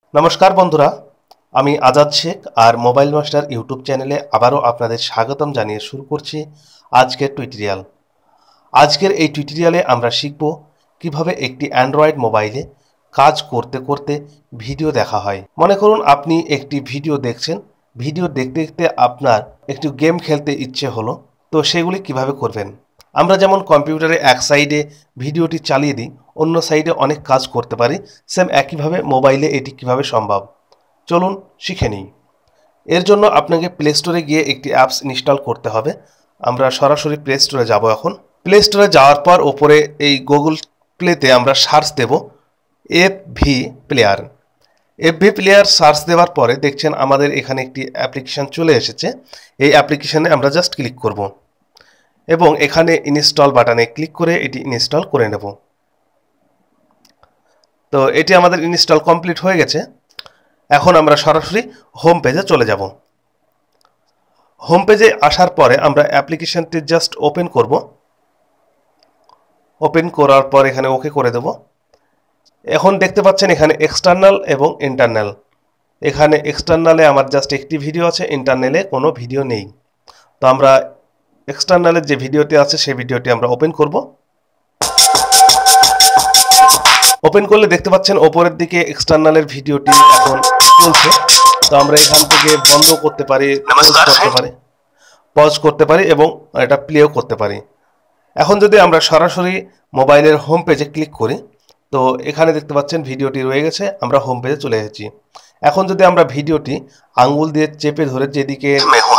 নমস্কার বন্ধুরা, আমি আজাদ শেখ আর মোবাইল মাস্টার ইউটিউব চ্যানেলে আবারও আপনাদের স্বাগতম জানিয়ে শুরু করছি আজকের টিউটোরিয়াল। আজকের এই টিউটোরিয়ালে আমরা শিখব কিভাবে একটি অ্যান্ড্রয়েড মোবাইলে কাজ করতে করতে ভিডিও দেখা হয়। মনে করুন আপনি একটি ভিডিও দেখছেন, ভিডিও দেখতে দেখতে আপনার একটু গেম খেলতে ইচ্ছে হলো, তো সেগুলি কিভাবে করবেন। আমরা যেমন কম্পিউটারে এক সাইডে ভিডিওটি চালিয়ে দিই, অন্য সাইডে অনেক কাজ করতে পারি, সেম একইভাবে মোবাইলে এটি কিভাবে সম্ভব। চলুন শিখে নিই। এর জন্য আপনাকে প্লে স্টোরে গিয়ে একটি অ্যাপস ইনস্টল করতে হবে। আমরা সরাসরি প্লে স্টোরে যাব। এখন প্লে স্টোরে যাওয়ার পর ওপরে এই গুগল প্লেতে আমরা সার্চ দেব FV player. FV player search দেওয়ার পরে দেখছেন আমাদের এখানে একটি অ্যাপ্লিকেশান চলে এসেছে। এই অ্যাপ্লিকেশানে আমরা জাস্ট ক্লিক করব এবং এখানে ইনস্টল বাটনে ক্লিক করে এটি ইনস্টল করে নেব। তো এটি আমাদের ইনস্টল কমপ্লিট হয়ে গেছে। এখন আমরা সরাসরি হোম পেজে চলে যাব। হোম পেজে আসার পরে আমরা অ্যাপ্লিকেশনটি জাস্ট ওপেন করব। ওপেন করার পর এখানে ওকে করে দেব। এখন দেখতে পাচ্ছেন এখানে এক্সটার্নাল এবং ইন্টারনাল। এখানে এক্সটার্নালে আমার জাস্ট একটি ভিডিও আছে, ইন্টারনালে কোনো ভিডিও নেই। তো আমরা এক্সটার্নালের যে ভিডিওটি আছে সেই ভিডিওটি আমরা ওপেন করব। ওপেন করলে দেখতে পাচ্ছেন ওপরের দিকে এক্সটার্নালের ভিডিওটি এখন চলছে। তো আমরা এখান থেকে বন্ধ করতে পারি, পজ করতে পারি এবং এটা প্লেও করতে পারি। এখন যদি আমরা সরাসরি মোবাইলের হোম পেজে ক্লিক করি, তো এখানে দেখতে পাচ্ছেন ভিডিওটি রয়ে গেছে, আমরা হোম পেজে চলে এসেছি। এখন যদি আমরা ভিডিওটি আঙ্গুল দিয়ে চেপে ধরে যেদিকে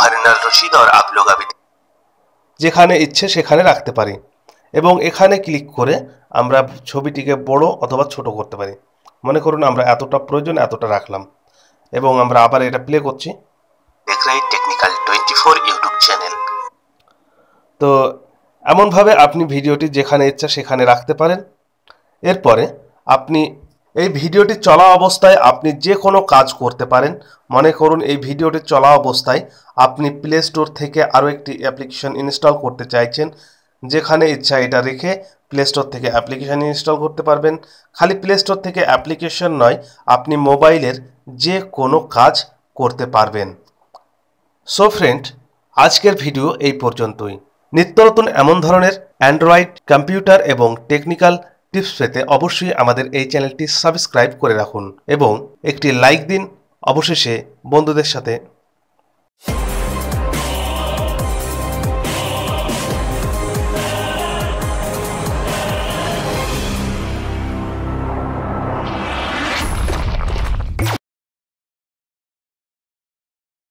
যেখানে ইচ্ছে সেখানে রাখতে পারি এবং এখানে ক্লিক করে আমরা ছবিটিকে বড় অথবা ছোট করতে পারি। মনে করুন আমরা এতটা প্রয়োজন এতটা রাখলাম এবং আমরা আবার এটা প্লে করছি। Technical 24 YouTube channel. তো এমনভাবে আপনি ভিডিওটি যেখানে ইচ্ছা সেখানে রাখতে পারেন। এরপরে আপনি এই ভিডিওটি চলা অবস্থায় আপনি যে কোনো কাজ করতে পারেন। মনে করুন এই ভিডিওটি চলা অবস্থায় আপনি প্লে স্টোর থেকে আরও একটি অ্যাপ্লিকেশন ইনস্টল করতে চাইছেন, যেখানে ইচ্ছা এটা রেখে প্লে স্টোর থেকে অ্যাপ্লিকেশান ইনস্টল করতে পারবেন। খালি প্লে স্টোর থেকে অ্যাপ্লিকেশন নয়, আপনি মোবাইলের যে কোনো কাজ করতে পারবেন। সো ফ্রেন্ড, আজকের ভিডিও এই পর্যন্তই। নিত্য নতুন এমন ধরনের অ্যান্ড্রয়েড কম্পিউটার এবং টেকনিক্যাল টিপস পেতে অবশ্যই আমাদের এই চ্যানেলটি সাবস্ক্রাইব করে রাখুন এবং একটি লাইক দিন। অবশেষে বন্ধুদের সাথে